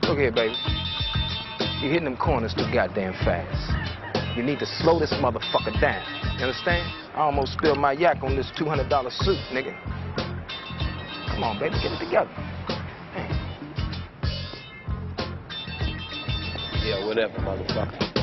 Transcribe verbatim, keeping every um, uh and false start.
Look here, baby. You're hitting them corners too goddamn fast. You need to slow this motherfucker down. You understand? I almost spilled my yak on this two hundred dollar suit, nigga. Come on, baby, get it together. Man. Yeah, whatever, motherfucker.